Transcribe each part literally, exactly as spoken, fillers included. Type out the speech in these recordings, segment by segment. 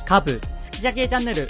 カープ好きじゃけチャンネル。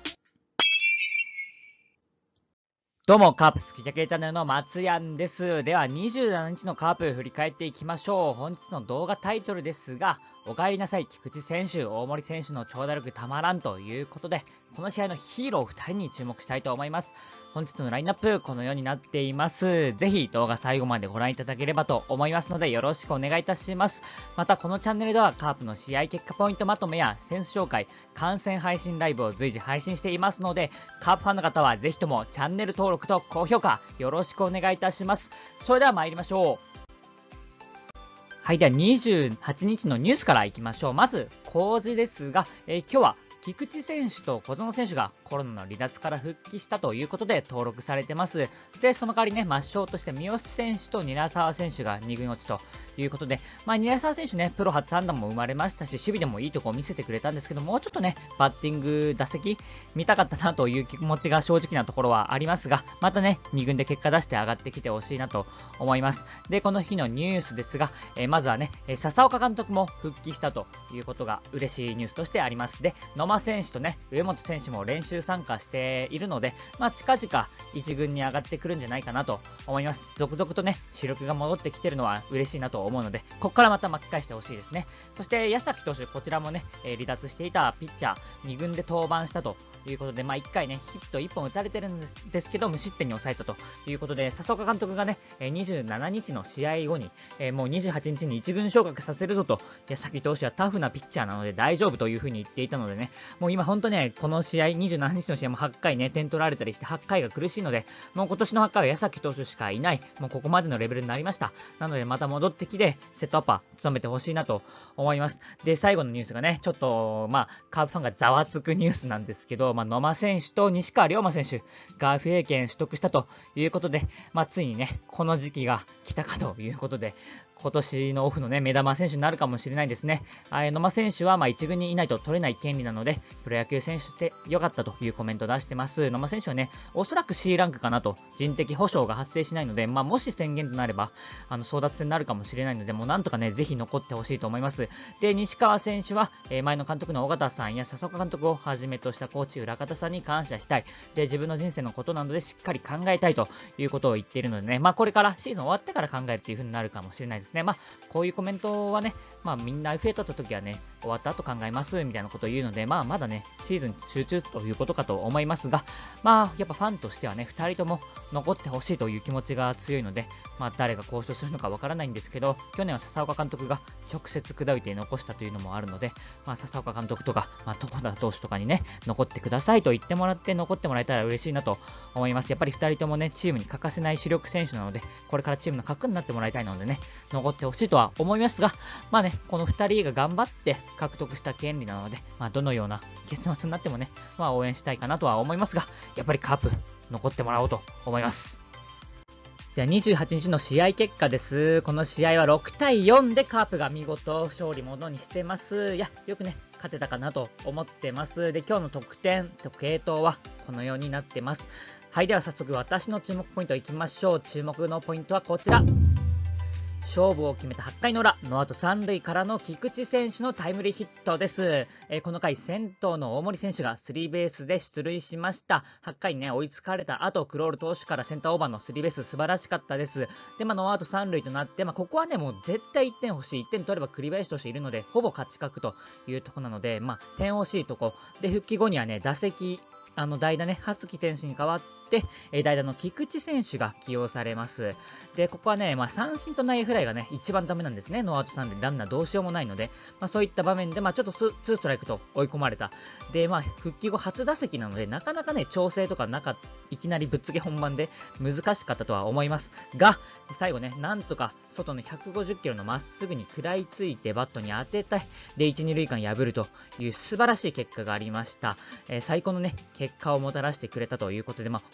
どうも、カープ好きじゃけチャンネルの松やんです。では、にじゅうしちにちのカープ振り返っていきましょう。本日の動画タイトルですが、お帰りなさい、菊池選手、大森選手の長打力たまらんということで、この試合のヒーローふたりに注目したいと思います。本日のラインナップ、このようになっています。ぜひ動画最後までご覧いただければと思いますので、よろしくお願いいたします。また、このチャンネルではカープの試合結果ポイントまとめや選手紹介、観戦配信ライブを随時配信していますので、カープファンの方はぜひともチャンネル登録と高評価、よろしくお願いいたします。それでは参りましょう。はい、ではにじゅうはちにちのニュースからいきましょう。まず、公示ですが、えー、今日は菊池選手と小園選手がコロナの離脱から復帰したということで登録されてます。で、その代わりね、抹消として三好選手と韮澤選手がに軍落ちということで、まあ、韮澤選手ね、プロ初安打も生まれましたし、守備でもいいとこを見せてくれたんですけど、もうちょっとね、バッティング、打席、見たかったなという気持ちが正直なところはありますが、またね、に軍で結果出して上がってきてほしいなと思います。で、この日のニュースですが、えー、まずはね、笹岡監督も復帰したということが嬉しいニュースとしてあります。で、野間選手とね、上本選手も練習参加しているので、まあ、近々一軍に上がってくるんじゃないかなと思います。続々とね、主力が戻ってきてるのは嬉しいなと思うので、ここからまた巻き返してほしいですね。そして、矢崎投手、こちらもね、えー、離脱していたピッチャー、に軍で登板したということで、まあ、いっかいね、ヒットいっぽん打たれてるんです、ですけど、無失点に抑えたということで、笹岡監督がね、にじゅうしちにちの試合後に、えー、もうにじゅうはちにちにいち軍昇格させるぞと、矢崎投手はタフなピッチャーなので大丈夫という風に言っていたのでね、もう今本当ね、この試合、にじゅうしちにちの試合もはちかいね、点取られたりしてはちかいが苦しいので、もう今年のはちかいは矢崎投手しかいない、もうここまでのレベルになりました。なのでまた戻ってきて、セットアッパー務めてほしいなと思います。で、最後のニュースがね、ちょっと、まあ、カープファンがざわつくニュースなんですけど、まあ、野間選手と西川龍馬選手が エフエー 権取得したということで、まあ、ついにね、この時期が来たかということで、今年のオフのね、目玉選手になるかもしれないですね。あ野間選手はまあ一軍にいないと取れない権利なので、プロ野球選手って良かったというコメントを出してます。野間選手はね、おそらく シー ランクかなと、人的保障が発生しないので、まあ、もし宣言となれば、あの争奪戦になるかもしれないので、もうなんとかね、ぜひ残ってほしいと思います。で、西川選手は、えー、前の監督の尾形さんや笹岡監督をはじめとしたコーチ、浦方さんに感謝したい。で、自分の人生のことなのでしっかり考えたいということを言っているのでね、まあ、これからシーズン終わってから考えるという風になるかもしれないですね。まあ、こういうコメントはね、まあ、みんな エフエー 取った時はね、終わった後考えますみたいなことを言うので、まあ、まだね、シーズン集中ということかと思いますが、まあ、やっぱファンとしてはね、ふたりとも残ってほしいという気持ちが強いので、まあ、誰が交渉するのかわからないんですけど、去年は笹岡監督が直接砕いて残したというのもあるので、まあ、笹岡監督とか、まあ、床田投手とかにね、残ってくださいと言ってもらって、残ってもらえたら嬉しいなと思います。やっぱりふたりともね、チームに欠かせない主力選手なので、これからチームの核になってもらいたいのでね、残ってほしいとは思いますが、まあね、このふたりが頑張って獲得した権利なので、まあ、どのような結末になってもね、まあ、応援したいかなとは思いますが、やっぱりカープ残ってもらおうと思います。ではにじゅうはちにちの試合結果です。この試合はろくたいよんでカープが見事勝利ものにしてます。いや、よくね、勝てたかなと思ってます。で、今日の得点と継投はこのようになってます。はい、では早速私の注目ポイントいきましょう。注目のポイントはこちら。勝負を決めたはちかいの裏、ノーアウトさん塁からの菊池選手のタイムリーヒットです。えー、この回、先頭の大森選手がスリーベースで出塁しました。はちかいにね、追いつかれた後、クロール投手からセンターオーバーのスリーベース素晴らしかったです。で、まあ、ノーアウトさん塁となって、まあ、ここはね、もう絶対いってん欲しい。いってん取れば栗林投手いるので、ほぼ勝ち確というところなので、まあ、点欲しいとこ。で、復帰後にはね、打席、あの代打ね、羽月選手に代わって、えー、代打の菊池選手が起用されます。で、ここはね、まあ、三振と内野フライがね、一番ダメなんですね。ノーアウトさんでランナーどうしようもないので、まあ、そういった場面で、まあ、ちょっとツーストライクと追い込まれた。で、まあ、復帰後初打席なので、なかなかね、調整とかなかいきなりぶっつけ本番で難しかったとは思いますが、最後ね、なんとか外のひゃくごじゅっキロのまっすぐに食らいついてバットに当てたい。で、いち、に塁間破るという素晴らしい結果がありました。えー、最高のね、結果をもたらしてくれたということで、まあ、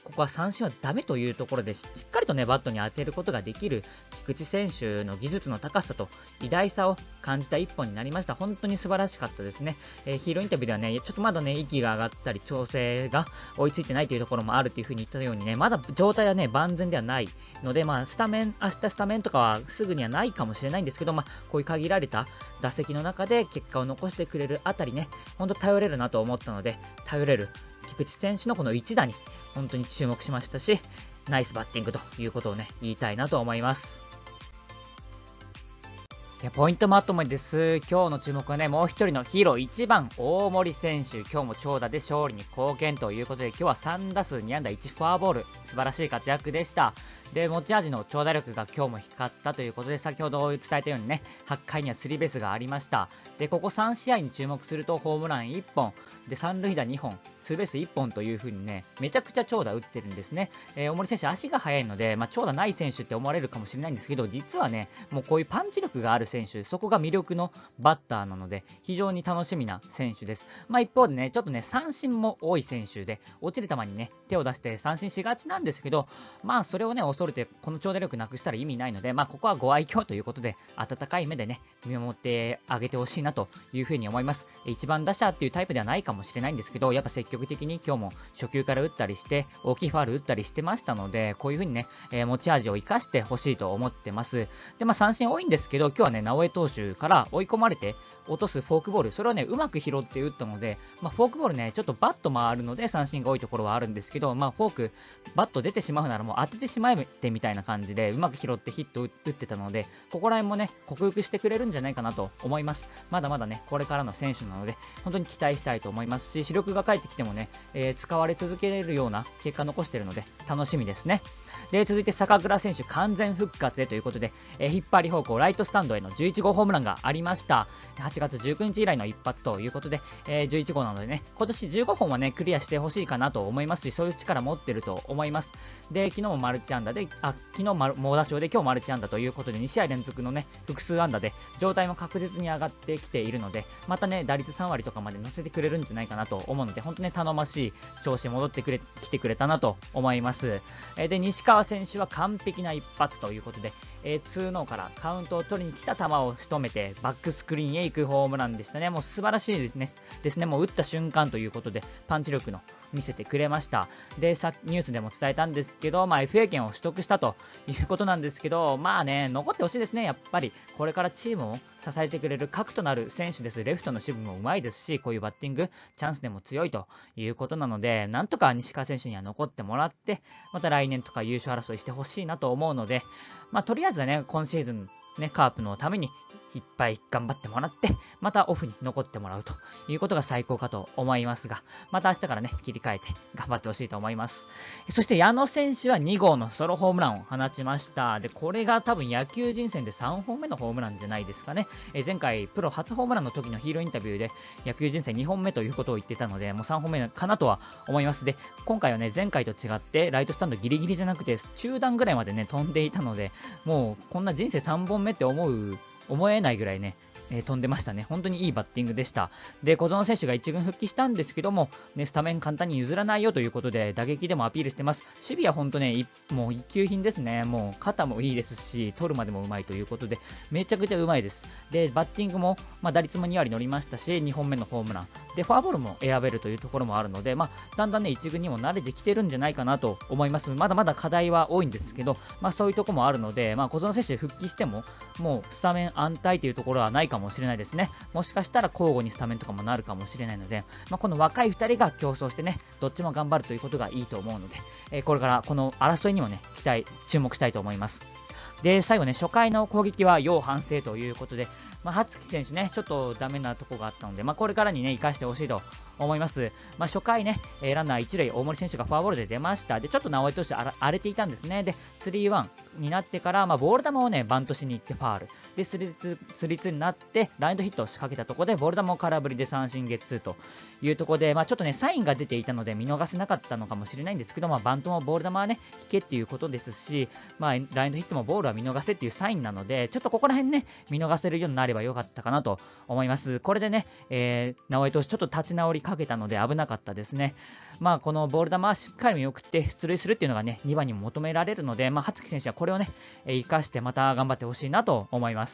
ここは三振はダメというところで し, しっかりとねバットに当てることができる菊池選手の技術の高さと偉大さを感じた一本になりました。本当に素晴らしかったですね。えー、ヒーローインタビューではね、ちょっとまだね息が上がったり調整が追いついてないというところもあるというふうに言ったようにね、まだ状態はね万全ではないので、まあスタメン明日スタメンとかはすぐにはないかもしれないんですけど、まあこういう限られた打席の中で結果を残してくれるあたりね、本当頼れるなと思ったので、頼れる菊池選手のこの一打に本当に注目しましたし、ナイスバッティングということをね言いたいなと思います。でポイントまとめです。今日の注目はね、もう一人のヒーローいちばん大森選手、今日も長打で勝利に貢献ということで、今日はさんだすうにあんだいちフォアボール、素晴らしい活躍でした。で持ち味の長打力が今日も光ったということで、先ほど伝えたようにね、はちかいにはスリーベースがありました。でここさんしあいに注目すると、ホームランいっぽんで三塁打にほん、ツーベースいっぽんという風にね、めちゃくちゃ長打打ってるんですね。えー、大森選手足が速いので、まあ、長打ない選手って思われるかもしれないんですけど、実はねもうこういうパンチ力がある選手、そこが魅力のバッターなので非常に楽しみな選手です。まあ、一方でね、ちょっとね三振も多い選手で、落ちる球にね手を出して三振しがちなんですけど、まあそれをね恐れてこの長打力なくしたら意味ないので、まあここはご愛嬌ということで温かい目でね見守ってあげてほしいなというふうに思います。一番打者っていうタイプではないかもしれないんですけど、やっぱ積極的に今日も初球から打ったりして大きいファウル打ったりしてましたので、こういうふうにね、えー、持ち味を生かしてほしいと思ってます。でまあ三振多いんですけど、今日はね直江投手から追い込まれて落とすフォークボール、それをねうまく拾って打ったので、まあ、フォークボールねちょっとバット回るので三振が多いところはあるんですけど、まあフォークバット出てしまうならもう当ててしまえてみたいな感じでうまく拾ってヒット打ってたので、ここら辺もね克服してくれるんじゃないかなと思います。まだまだねこれからの選手なので本当に期待したいと思いますし、主力が帰ってきてもね、えー、使われ続けるような結果残しているので楽しみですね。で続いて坂倉選手完全復活へということで、えー、引っ張り方向ライトスタンドへのじゅういちごうホームランがありました。はちがつじゅうくにち以来の一発ということで、えー、じゅういちごうなのでね、今年じゅうごほんはねクリアしてほしいかなと思いますし、そういう力持ってると思います。で昨日もマルチ安打で、あ昨日も猛打賞で今日マルチ安打ということでにしあい連続のね複数安打で状態も確実に上がってきているので、またね打率さんわりとかまで乗せてくれるんじゃないかなと思うので、本当に、ね、頼もしい調子に戻ってくれ来てくれたなと思います。えー、で西川選手は完璧な一発ということで、えー、ツーノーからカウントを取りに来た球を仕留めてバックスクリーンへ行くホームランでしたね。もう素晴らしいですね。ですね。もう打った瞬間ということでパンチ力の見せてくれました。でさニュースでも伝えたんですけど、まあ、エフエー 権を取得したということなんですけど、まあね残ってほしいですね。やっぱりこれからチームを支えてくれる核となる選手です。レフトの守備もうまいですし、こういうバッティングチャンスでも強いということなので、なんとか西川選手には残ってもらって、また来年とか優勝争いしてほしいなと思うので、まあ、とりあえずはね今シーズンねカープのためにいっぱい頑張ってもらって、またオフに残ってもらうということが最高かと思いますが、また明日からね切り替えて頑張ってほしいと思います。そして矢野選手はにごうのソロホームランを放ちました。でこれが多分野球人生でさんほんめのホームランじゃないですかね。え前回プロ初ホームランの時のヒーローインタビューで野球人生にほんめということを言ってたので、もうさんほんめかなとは思います。で今回はね前回と違ってライトスタンドギリギリじゃなくて中段ぐらいまでね飛んでいたので、もうこんな人生さんぼんめって思う思えないぐらいね、えー、飛んでましたね。本当にいいバッティングでした。で小園選手が一軍復帰したんですけども、ね、スタメン簡単に譲らないよということで打撃でもアピールしてます。守備は本当ねもう一級品ですね。もう肩もいいですし取るまでもうまいということでめちゃくちゃうまいです。でバッティングも、まあ、打率もにわり乗りましたし、にほんめのホームランでフォアボールも選べるというところもあるので、まあ、だんだんね一軍にも慣れてきてるんじゃないかなと思います。まだまだ課題は多いんですけど、まあ、そういうところもあるので、まあ、小園選手復帰してももうスタメン安泰というところはないかもしれないですね。もしかしたら交互にスタメンとかもなるかもしれないので、まあ、この若いふたりが競争してねどっちも頑張るということがいいと思うので、えー、これからこの争いにもね期待注目したいと思います。で最後ね初回の攻撃は要反省ということで、まあ、羽月選手ねちょっとダメなとこがあったので、まあ、これからにね生かしてほしいと思います。まあ、初回ね、えー、ランナーいちるい大森選手がフォアボールで出ました。でちょっと直江投手荒れていたんですね。でスリーワンになってから、まあ、ボール球をねバントしに行ってファールでスリーツー、スリーツーになってライトヒットを仕掛けたところでボール球を空振りで三振ゲッツーというところで、まあ、ちょっとねサインが出ていたので見逃せなかったのかもしれないんですけど、まあ、バントもボール球はね引けっていうことですし、まあ、ライトヒットもボールは見逃せっていうサインなので、ちょっとここら辺ね見逃せるようになればよかったかなと思います。これでね、えー、直江投手ちょっと立ち直りかけたので危なかったですね。まあこのボール球はしっかり見送って出塁するっていうのがね、にばんにも求められるので、まあ羽月選手はこれをね、生かしてまた頑張ってほしいなと思います。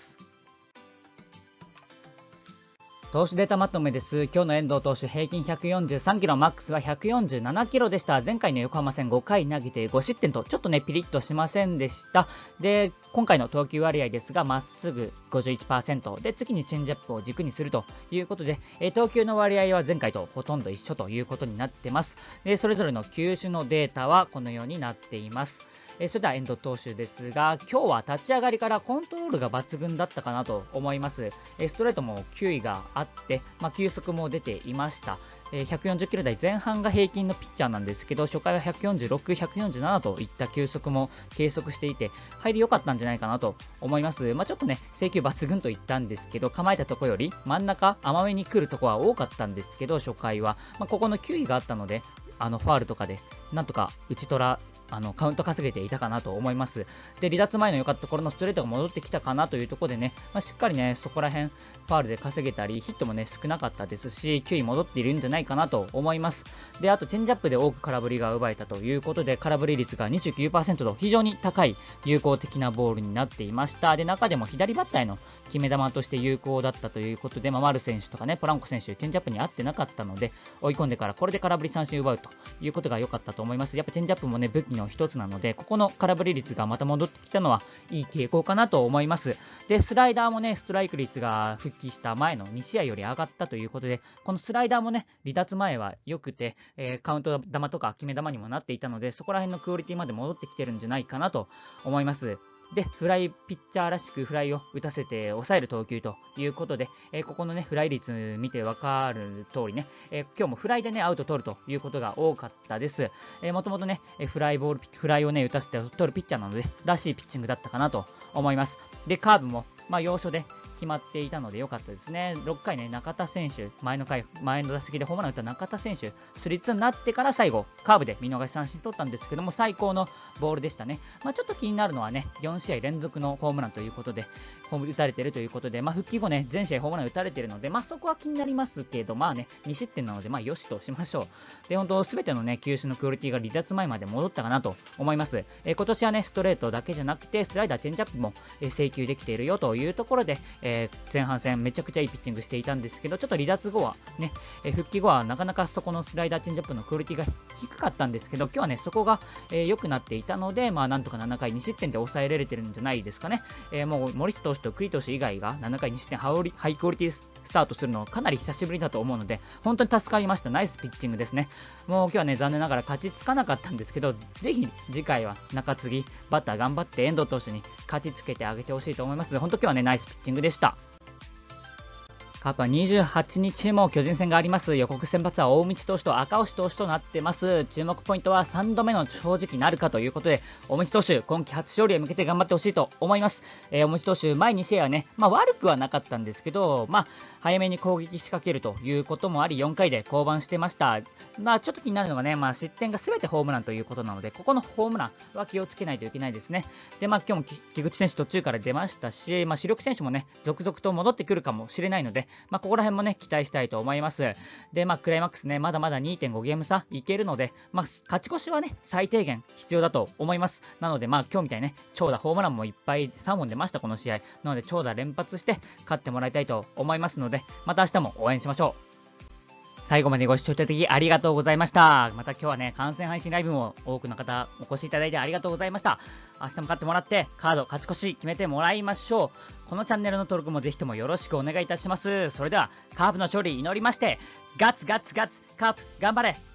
投手データまとめです。今日の遠藤投手平均ひゃくよんじゅうさんキロ、マックスはひゃくよんじゅうななキロでした。前回の横浜戦ごかい投げてご失点とちょっとねピリッとしませんでした。で、今回の投球割合ですが、まっすぐ ごじゅういちパーセント で、次にチェンジアップを軸にするということで、え投球の割合は前回とほとんど一緒ということになってます。で、それぞれの球種のデータはこのようになっています。えそれでは遠藤投手ですが、今日は立ち上がりからコントロールが抜群だったかなと思います。えストレートも球威があって、まあ、球速も出ていました。えひゃくよんじゅっキロ台前半が平均のピッチャーなんですけど、初回はひゃくよんじゅうろく、ひゃくよんじゅうななといった球速も計測していて、入り良かったんじゃないかなと思います。まあ、ちょっとね、制球抜群と言ったんですけど、構えたところより真ん中、甘めに来るところは多かったんですけど、初回は。まあ、ここの球威があったので、あのファールとかで、なんとか打ち取ら、あのカウント稼げていたかなと思います。で、離脱前の良かったところのストレートが戻ってきたかなというところでね、まあ、しっかりね、そこら辺、ファールで稼げたり、ヒットもね、少なかったですし、球威戻っているんじゃないかなと思います。で、あと、チェンジアップで多く空振りが奪えたということで、空振り率が にじゅうきゅうパーセント と非常に高い有効的なボールになっていました。で、中でも左バッターへの決め球として有効だったということで、まあ、丸選手とかね、ポランコ選手、チェンジアップに合ってなかったので、追い込んでからこれで空振り三振奪うということが良かったと思います。やっぱチェンジアップもね、武器の一つなので、ここの空振り率がまた戻ってきたのはいい傾向かなと思います。で、スライダーもね、ストライク率が復帰した前のに試合より上がったということで、このスライダーもね、離脱前は良くて、えー、カウント球とか決め球にもなっていたので、そこら辺のクオリティまで戻ってきてるんじゃないかなと思います。で、フライピッチャーらしくフライを打たせて抑える投球ということで、えー、ここのね、フライ率見てわかる通りね、えー、今日もフライでね、アウト取るということが多かったです。えー、もともとね、フライボール、フライをね、打たせて取るピッチャーなので、らしいピッチングだったかなと思います。で、カーブも、まあ、要所で決まっていたので良かったですね。ろっかいね、中田選手、前の回、前の打席でホームラン打った中田選手、スリッツになってから最後、カーブで見逃し三振取ったんですけども、最高のボールでしたね。まあ、ちょっと気になるのはね、よん試合連続のホームランということで、ホーム打たれてるということで、まあ、復帰後ね、全試合ホームラン打たれてるので、まあ、そこは気になりますけど、まあね、に失点なので、まあ、よしとしましょう。で、本当、すべてのね、球種のクオリティが離脱前まで戻ったかなと思います。えー、今年はね、ストレートだけじゃなくて、スライダー、チェンジアップも、えー、制球できているよというところで、えー、前半戦めちゃくちゃいいピッチングしていたんですけど、ちょっと離脱後はね、えー、復帰後はなかなかそこのスライダーチェンジアップのクオリティが低かったんですけど、今日はね、そこが良、えー、くなっていたので、まあ、なんとかななかいに失点で抑えられてるんじゃないですかね。えー、もう森下投手と栗投手以外がななかいに失点ハイクオリティスタートするのはかなり久しぶりだと思うので、本当に助かりました。ナイスピッチングですね。もう今日はね、残念ながら勝ちつかなかったんですけど、ぜひ次回は中継ぎ、バッター頑張って遠藤投手に勝ちつけてあげてほしいと思います。本当今日はね、ナイスピッチングでした。カープはにじゅうはちにちも巨人戦があります。予告先発は大道投手と赤星投手となってます。注目ポイントはさんどめの正直なるかということで、大道投手、今季初勝利へ向けて頑張ってほしいと思います。えー、大道投手、前に試合はね、まあ悪くはなかったんですけど、まあ早めに攻撃仕掛けるということもあり、よんかいで降板してました。まあちょっと気になるのがね、まあ失点が全てホームランということなので、ここのホームランは気をつけないといけないですね。で、まあ今日も菊池選手途中から出ましたし、まあ主力選手もね、続々と戻ってくるかもしれないので、まあここら辺もね、期待したいと思います。で、まあクライマックスね、まだまだ にてんご ゲーム差いけるので、まあ勝ち越しはね、最低限必要だと思います。なので、まあ今日みたいにね、長打ホームランもいっぱいさんぼん出ました、この試合。なので長打連発して勝ってもらいたいと思いますので、また明日も応援しましょう。最後までご視聴いただきありがとうございました。また今日はね、観戦配信ライブも多くの方お越しいただいてありがとうございました。明日も勝ってもらって、カード勝ち越し決めてもらいましょう。このチャンネルの登録もぜひともよろしくお願いいたします。それでは、カープの勝利祈りまして、ガッツガッツガッツ、カープ頑張れ